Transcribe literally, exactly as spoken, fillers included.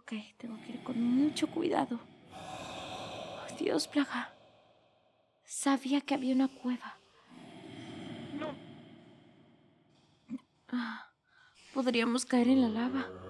Ok, tengo que ir con mucho cuidado. Oh, Dios, Plaga. Sabía que había una cueva. No. Ah, podríamos caer en la lava.